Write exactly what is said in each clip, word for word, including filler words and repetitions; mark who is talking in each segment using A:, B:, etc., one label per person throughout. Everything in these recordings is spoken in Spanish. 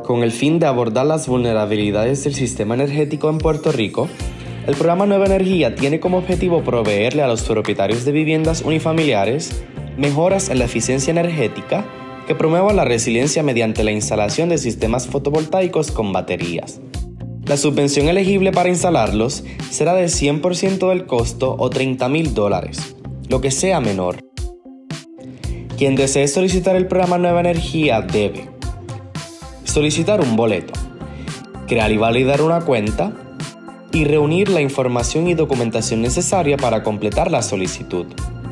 A: Con el fin de abordar las vulnerabilidades del sistema energético en Puerto Rico, el programa Nueva Energía tiene como objetivo proveerle a los propietarios de viviendas unifamiliares mejoras en la eficiencia energética que promuevan la resiliencia mediante la instalación de sistemas fotovoltaicos con baterías. La subvención elegible para instalarlos será de cien por ciento del costo o treinta mil dólares, lo que sea menor. Quien desee solicitar el programa Nueva Energía debe solicitar un boleto, crear y validar una cuenta y reunir la información y documentación necesaria para completar la solicitud.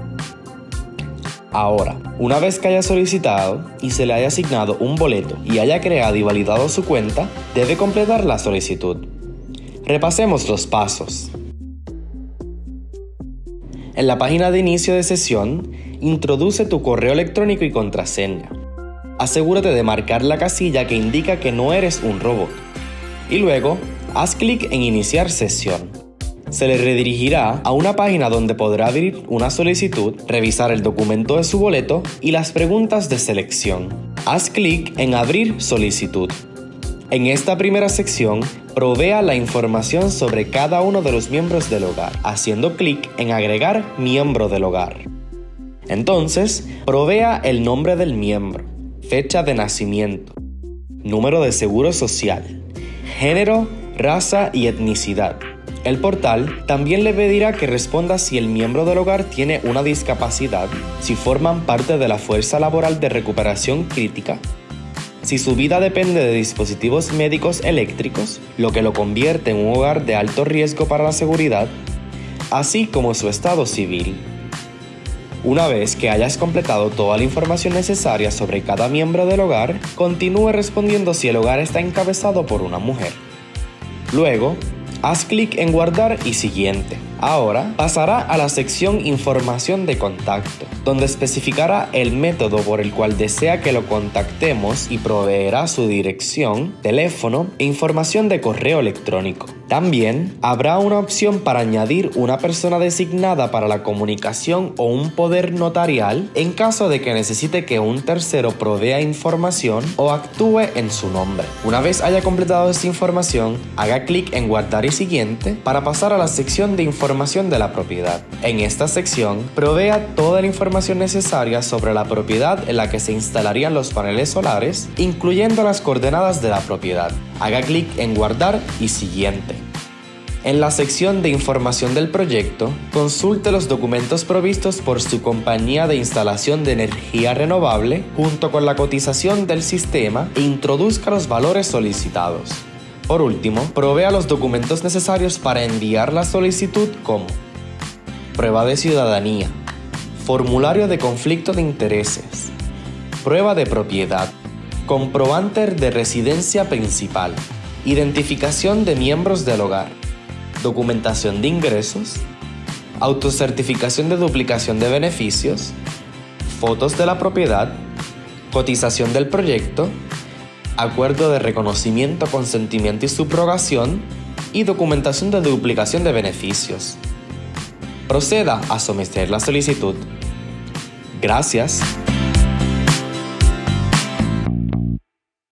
A: Ahora, una vez que haya solicitado y se le haya asignado un boleto y haya creado y validado su cuenta, debe completar la solicitud. Repasemos los pasos. En la página de inicio de sesión, introduce tu correo electrónico y contraseña. Asegúrate de marcar la casilla que indica que no eres un robot. Y luego, haz clic en Iniciar sesión. Se le redirigirá a una página donde podrá abrir una solicitud, revisar el documento de su boleto y las preguntas de selección. Haz clic en Abrir solicitud. En esta primera sección, provea la información sobre cada uno de los miembros del hogar, haciendo clic en Agregar miembro del hogar. Entonces, provea el nombre del miembro, fecha de nacimiento, número de seguro social, género, raza y etnicidad. El portal también le pedirá que responda si el miembro del hogar tiene una discapacidad, si forman parte de la fuerza laboral de recuperación crítica, si su vida depende de dispositivos médicos eléctricos, lo que lo convierte en un hogar de alto riesgo para la seguridad, así como su estado civil. Una vez que hayas completado toda la información necesaria sobre cada miembro del hogar, continúe respondiendo si el hogar está encabezado por una mujer. Luego, haz clic en Guardar y Siguiente. Ahora pasará a la sección Información de contacto, donde especificará el método por el cual desea que lo contactemos y proveerá su dirección, teléfono e información de correo electrónico. También habrá una opción para añadir una persona designada para la comunicación o un poder notarial en caso de que necesite que un tercero provea información o actúe en su nombre. Una vez haya completado esta información, haga clic en Guardar y Siguiente para pasar a la sección de información de la propiedad. En esta sección, provea toda la información necesaria sobre la propiedad en la que se instalarían los paneles solares, incluyendo las coordenadas de la propiedad. Haga clic en Guardar y Siguiente. En la sección de información del proyecto, consulte los documentos provistos por su compañía de instalación de energía renovable junto con la cotización del sistema e introduzca los valores solicitados. Por último, provea los documentos necesarios para enviar la solicitud como prueba de ciudadanía, formulario de conflicto de intereses, prueba de propiedad, comprobante de residencia principal, identificación de miembros del hogar, documentación de ingresos, autocertificación de duplicación de beneficios, fotos de la propiedad, cotización del proyecto, acuerdo de reconocimiento, consentimiento y subrogación y documentación de duplicación de beneficios. Proceda a someter la solicitud. Gracias.